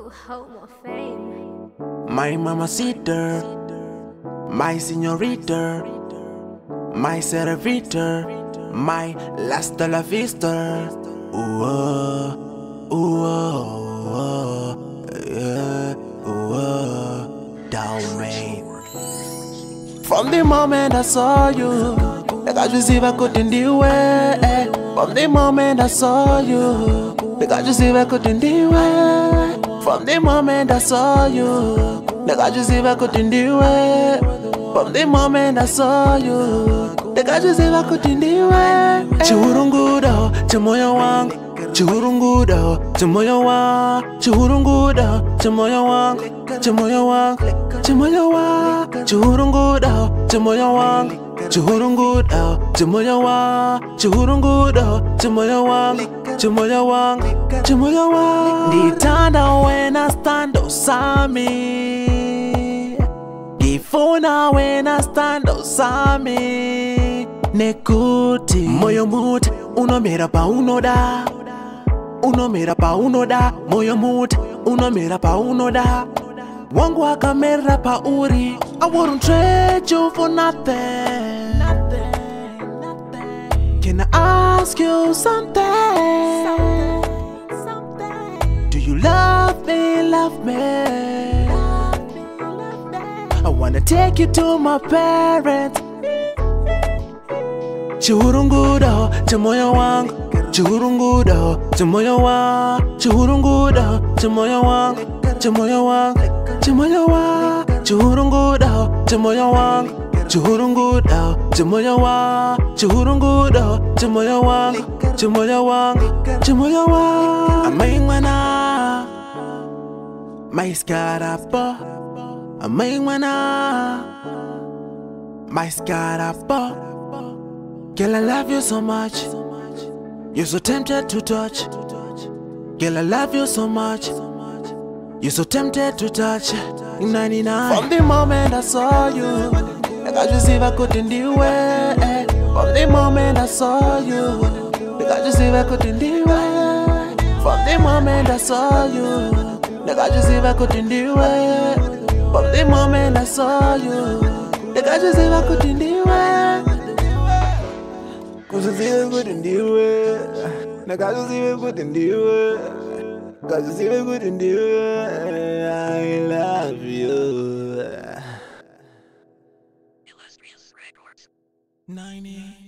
Home of Fame. My mamacita, my señorita, my servitor, my hasta la vista. Ooh, yeah, down me. From the moment I saw you, like I just if I couldn't do it. From the moment I saw you, like I just if I couldn't do it. From the moment I saw you, like I just if I couldn't do it. From the moment I saw you, like I just if I couldn't do it. Churungudo, chamoya wang. Churungudo, chamoya wang. Churungudo, chamoya wang. Chamoya wang. Chamoya wang. Churungudo, chamoya wang. Churungudo, chamoya wang. Churungudo, chamoya wang. Chamoya wang. Chamoya wang. Nditanda when I stand osami. Gifuna when I stand osami. Nekuti moyo mute uno mira pa uno da. Uno mira pa uno da. Moyo mute uno mira pa uno da. Wangu akamera pa uri. I wouldn't trade you for nothing. Can I ask you something? Do you love me, love me? I wanna take you to my parents. Churungudo, chamoya wang. Churungudo, chamoya wang. Churungudo, chamoya wang. Chamoya wang. Chamoya wang. Churungudo, chamoya wang. Churungudo, chamoya wang. Churungudo, chamoya wang. Chamoya wang. Chamoya wang. Aming mana, mais carapa. Aming mana, mais carapa. Girl, I love you so much. You're so tempted to touch. Girl, I love you so much. You're so tempted to touch. 99. From the moment I saw you, like I just if I couldn't do it. From the moment I saw you, like I just if I couldn't do it. From the moment I saw you, like I just if I couldn't do it. From the moment I saw you, like I just if I couldn't do it. Cause I see we couldn't do it. Like I just see we couldn't do it. Cause I see we couldn't do it. I love you. 90